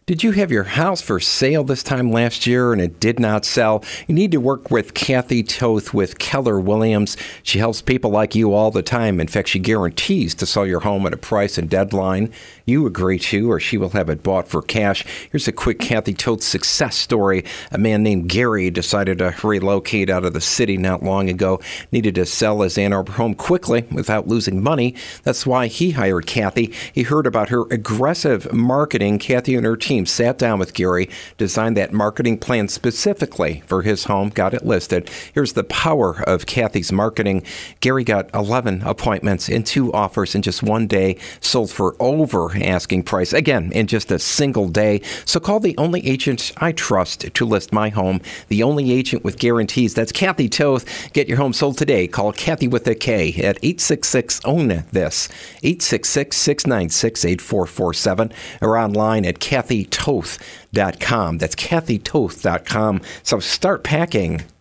Did you have your house for sale this time last year and it did not sell? You need to work with Kathy Toth with Keller Williams. She helps people like you all the time. In fact, she guarantees to sell your home at a price and deadline you agree to, or she will have it bought for cash. Here's a quick Kathy Toth success story. A man named Gary decided to relocate out of the city not long ago, needed to sell his Ann Arbor home quickly without losing money. That's why he hired Kathy. He heard about her aggressive marketing. Kathy and her team sat down with Gary, designed that marketing plan specifically for his home, got it listed. Here's the power of Kathy's marketing. Gary got 11 appointments and 2 offers in just one day, sold for over asking price, again, in just a single day. So call the only agent I trust to list my home, the only agent with guarantees. That's Kathy Toth. Get your home sold today. Call Kathy with a K at 866-OWN-THIS, 866-696-8447, or online at kathytoth.com. That's kathytoth.com. So start packing.